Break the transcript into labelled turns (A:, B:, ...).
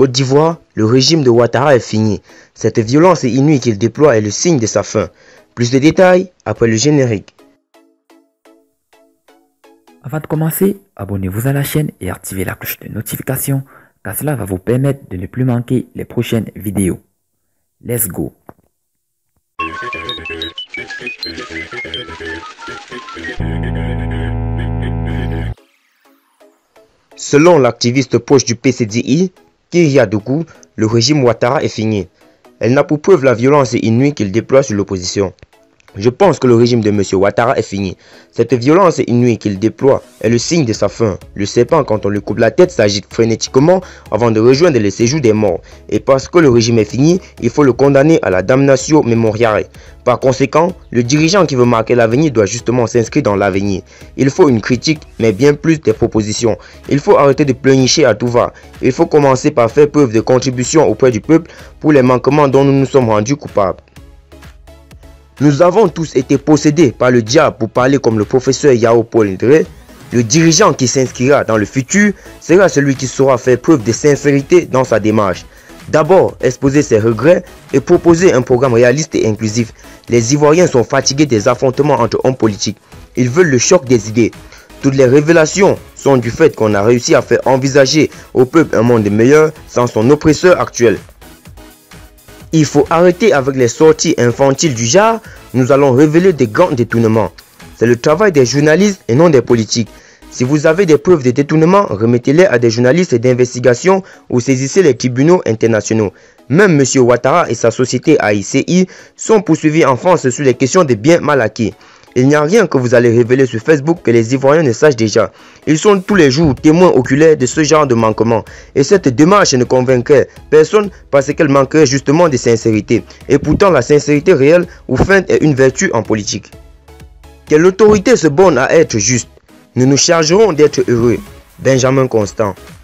A: Côte d'Ivoire, le régime de Ouattara est fini. Cette violence inouïe qu'il déploie est le signe de sa fin. Plus de détails après le générique.
B: Avant de commencer, abonnez-vous à la chaîne et activez la cloche de notification car cela va vous permettre de ne plus manquer les prochaines vidéos. Let's go!
A: Selon l'activiste proche du PCDI, Kyria Dougou, le régime Ouattara est fini. Elle n'a pour preuve la violence inouïe qu'il déploie sur l'opposition. Je pense que le régime de M. Ouattara est fini. Cette violence inouïe qu'il déploie est le signe de sa fin. Le serpent, quand on lui coupe la tête, s'agite frénétiquement avant de rejoindre les séjours des morts. Et parce que le régime est fini, il faut le condamner à la damnatio memoriae. Par conséquent, le dirigeant qui veut marquer l'avenir doit justement s'inscrire dans l'avenir. Il faut une critique, mais bien plus des propositions. Il faut arrêter de pleurnicher à tout va. Il faut commencer par faire preuve de contribution auprès du peuple pour les manquements dont nous nous sommes rendus coupables. Nous avons tous été possédés par le diable pour parler comme le professeur Yao Paul Ndré. Le dirigeant qui s'inscrira dans le futur sera celui qui saura faire preuve de sincérité dans sa démarche. D'abord, exposer ses regrets et proposer un programme réaliste et inclusif. Les Ivoiriens sont fatigués des affrontements entre hommes politiques. Ils veulent le choc des idées. Toutes les révélations sont du fait qu'on a réussi à faire envisager au peuple un monde meilleur sans son oppresseur actuel. Il faut arrêter avec les sorties infantiles du genre « nous allons révéler des grands détournements ». C'est le travail des journalistes et non des politiques. Si vous avez des preuves de détournement, remettez-les à des journalistes d'investigation ou saisissez les tribunaux internationaux. Même M. Ouattara et sa société AICI sont poursuivis en France sur les questions des biens mal acquis. Il n'y a rien que vous allez révéler sur Facebook que les Ivoiriens ne sachent déjà. Ils sont tous les jours témoins oculaires de ce genre de manquement. Et cette démarche ne convaincrait personne parce qu'elle manquerait justement de sincérité. Et pourtant la sincérité réelle ou feinte est une vertu en politique. Que l'autorité se borne à être juste. Nous nous chargerons d'être heureux. Benjamin Constant.